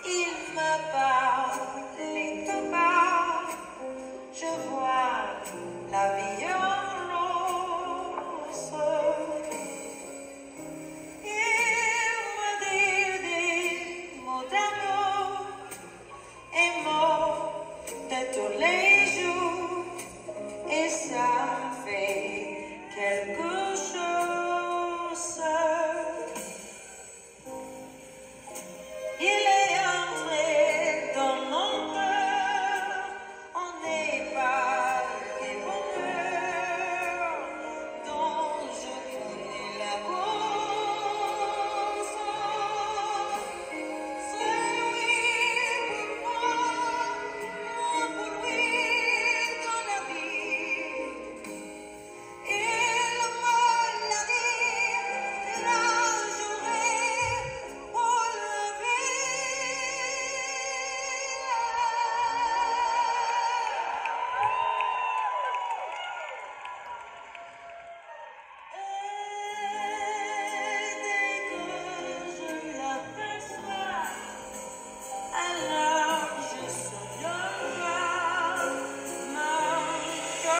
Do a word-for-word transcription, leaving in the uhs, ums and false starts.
Il me parle des tabacs, je vois la vie en rose. Il me dit des mots d'amour et mots de tous les